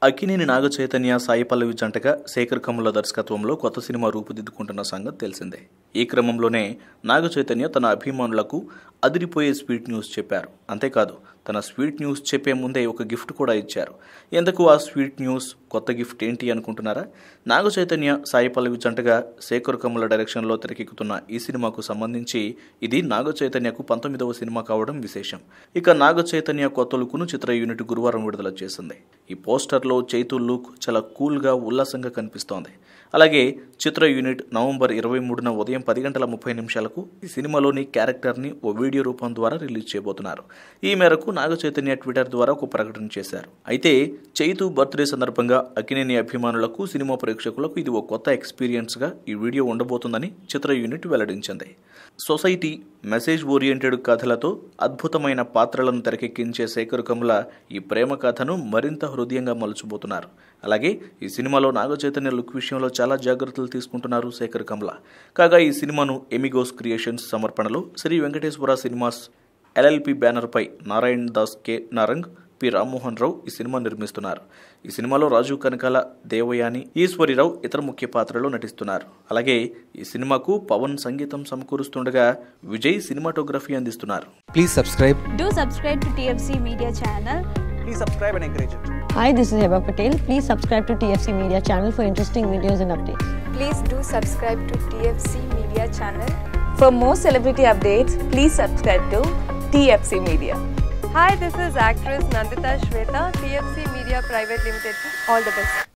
అక్కినేని నాగ చైతన్య, సాయి పల్లవి జంటగా శేఖర్ కమ్ముల దర్శకత్వంలో కొత్త సినిమా రూపుదిద్దుకుంటున్న సంగతి తెలిసిందే. ఈ క్రమంలోనే నాగ చైతన్య తన అభిమానులకు అదిరిపోయే స్వీట్ న్యూస్ చెప్పారు. అంతేకాదు, తన స్వీట్ న్యూస్ చెప్పే ముందే ఒక గిఫ్ట్ కూడా ఇచ్చారు. ఎందుకు ఆ స్వీట్ న్యూస్, కొత్త గిఫ్ట్ ఏంటి అనుకుంటున్నారా? నాగ చైతన్య, సాయి పల్లవి జంటగా శేఖర్ కమ్ముల డైరెక్షన్లో తెరకెక్కుతున్న ఈ సినిమాకు సంబంధించి ఇది నాగ చైతన్యకు 19వ సినిమా కావడం విశేషం. ఇక నాగ చైతన్య కొత్త లుక్ను చిత్ర యూనిట్ గురువారం విడుదల చేసింది. ఈ పోస్టర్లో చైతు లుక్ చాలా కూల్గా, ఉల్లాసంగా కనిపిస్తోంది. అలాగే చిత్ర యూనిట్ నవంబర్ 23న ఉదయం 10:30 ఈ సినిమాలోని క్యారెక్టర్ని ఓ వీడియో రూపం ద్వారా రిలీజ్ చేయబోతున్నారు. ఈ మేరకు నాగ చైతన్య ట్విట్టర్ ద్వారా ఒక ప్రకటన చేశారు. అయితే చైతు బర్త్డే సందర్భంగా అక్కినేని అభిమానులకు, సినిమా ప్రేక్షకులకు ఇది ఓ కొత్త ఎక్స్పీరియన్స్గా ఈ వీడియో ఉండబోతుందని చిత్ర యూనిట్ వెల్లడించింది. సొసైటీ, మెసేజ్ ఓరియంటెడ్ కథలతో అద్భుతమైన పాత్రలను తెరకెక్కించే శేఖర్ కమ్ముల ఈ ప్రేమ కథను మరింత హృదయంగా మలుచుబోతున్నారు. అలాగే ఈ సినిమాలో నాగ చైతన్య లుక్ విషయంలో చాలా జాగ్రత్తలు తీసుకుంటున్నారు శేఖర్ కమ్ముల. కాగా ఈ సినిమాను ఎమిగోస్ క్రియేషన్స్ సమర్పణలో శ్రీ వెంకటేశ్వర సినిమాస్ ఎల్ఎల్పి బ్యానర్పై నారాయణ్ దాస్ కె నారంగ్, పి రామ్మోహన్ రావు ఈ సినిమా నిర్మిస్తున్నారు. ఈ సినిమాలో రాజు కనకాల, దేవయాని, ఈశ్వరిరావు ఇతర ముఖ్య పాత్రలో నటిస్తున్నారు. అలాగే ఈ సినిమాకు పవన్ సంగీతం సమకూరుస్తుండగా విజయ్ సినిమాటోగ్రఫీ అందిస్తున్నారు. Please subscribe. Do subscribe to TFC Media channel. Please subscribe and encourage it. Hi, this is Heba Patel. Please subscribe to TFC Media channel for interesting videos and updates. Please do subscribe to TFC Media channel. For more celebrity updates, please subscribe to TFC Media. Hi, this is actress Nandita Shweta, TFC Media Private Limited. All the best.